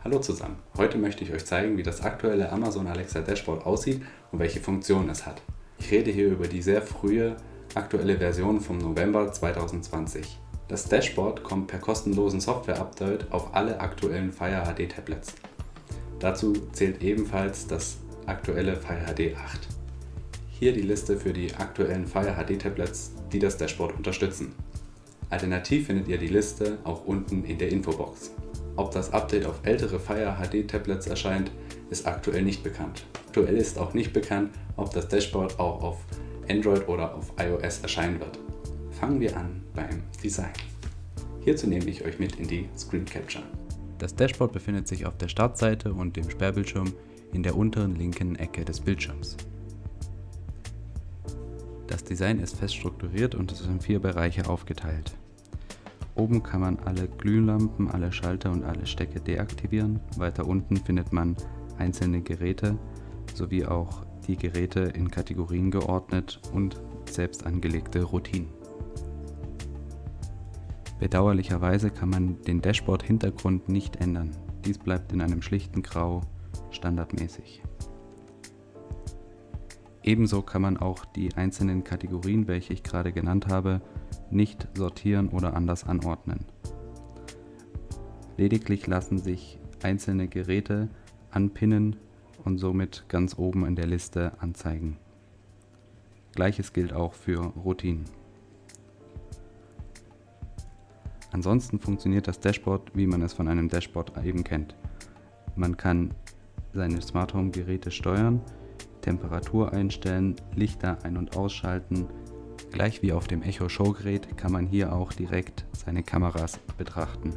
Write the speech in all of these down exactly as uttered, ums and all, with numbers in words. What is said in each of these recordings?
Hallo zusammen, heute möchte ich euch zeigen, wie das aktuelle Amazon Alexa Dashboard aussieht und welche Funktionen es hat. Ich rede hier über die sehr frühe aktuelle Version vom November zweitausendzwanzig. Das Dashboard kommt per kostenlosen Software-Update auf alle aktuellen Fire H D Tablets. Dazu zählt ebenfalls das aktuelle Fire H D acht. Hier die Liste für die aktuellen Fire H D Tablets, die das Dashboard unterstützen. Alternativ findet ihr die Liste auch unten in der Infobox. Ob das Update auf ältere Fire H D Tablets erscheint, ist aktuell nicht bekannt. Aktuell ist auch nicht bekannt, ob das Dashboard auch auf Android oder auf iOS erscheinen wird. Fangen wir an beim Design. Hierzu nehme ich euch mit in die Screen Capture. Das Dashboard befindet sich auf der Startseite und dem Sperrbildschirm in der unteren linken Ecke des Bildschirms. Das Design ist fest strukturiert und ist in vier Bereiche aufgeteilt. Oben kann man alle Glühlampen, alle Schalter und alle Stecker deaktivieren. Weiter unten findet man einzelne Geräte sowie auch die Geräte in Kategorien geordnet und selbst angelegte Routinen. Bedauerlicherweise kann man den Dashboard-Hintergrund nicht ändern. Dies bleibt in einem schlichten Grau standardmäßig. Ebenso kann man auch die einzelnen Kategorien, welche ich gerade genannt habe, nicht sortieren oder anders anordnen. Lediglich lassen sich einzelne Geräte anpinnen und somit ganz oben in der Liste anzeigen. Gleiches gilt auch für Routinen. Ansonsten funktioniert das Dashboard, wie man es von einem Dashboard eben kennt. Man kann seine Smart Home Geräte steuern, Temperatur einstellen, Lichter ein- und ausschalten. Gleich wie auf dem Echo Show Gerät kann man hier auch direkt seine Kameras betrachten.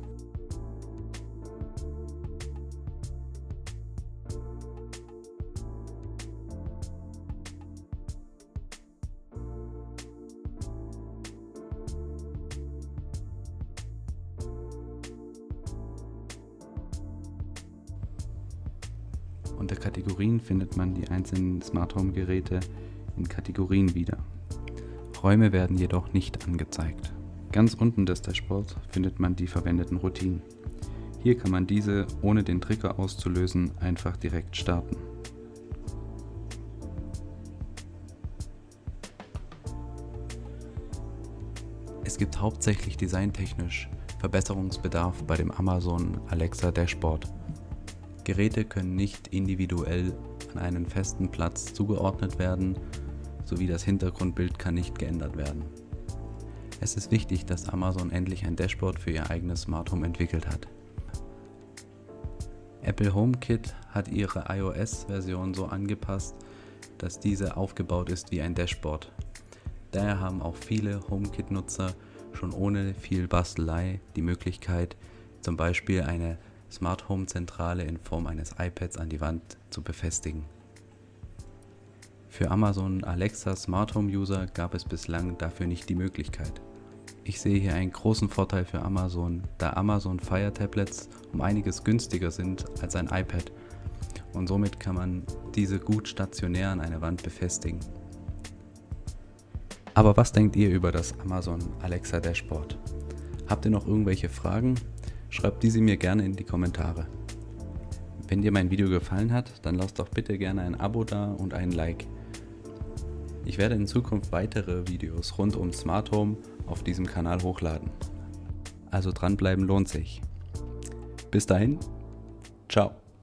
Unter Kategorien findet man die einzelnen Smart Home Geräte in Kategorien wieder. Räume werden jedoch nicht angezeigt. Ganz unten des Dashboards findet man die verwendeten Routinen. Hier kann man diese, ohne den Trigger auszulösen, einfach direkt starten. Es gibt hauptsächlich designtechnisch Verbesserungsbedarf bei dem Amazon Alexa Dashboard. Geräte können nicht individuell an einen festen Platz zugeordnet werden, sowie das Hintergrundbild kann nicht geändert werden. Es ist wichtig, dass Amazon endlich ein Dashboard für ihr eigenes Smart Home entwickelt hat. Apple HomeKit hat ihre iOS-Version so angepasst, dass diese aufgebaut ist wie ein Dashboard. Daher haben auch viele HomeKit-Nutzer schon ohne viel Bastelei die Möglichkeit, zum Beispiel eine Smart Home Zentrale in Form eines iPads an die Wand zu befestigen. Für Amazon Alexa Smart Home User gab es bislang dafür nicht die Möglichkeit. Ich sehe hier einen großen Vorteil für Amazon, da Amazon Fire Tablets um einiges günstiger sind als ein iPad und somit kann man diese gut stationär an eine Wand befestigen. Aber was denkt ihr über das Amazon Alexa Dashboard? Habt ihr noch irgendwelche Fragen? Schreibt diese mir gerne in die Kommentare. Wenn dir mein Video gefallen hat, dann lasst doch bitte gerne ein Abo da und ein Like. Ich werde in Zukunft weitere Videos rund um Smart Home auf diesem Kanal hochladen. Also dranbleiben lohnt sich. Bis dahin, ciao.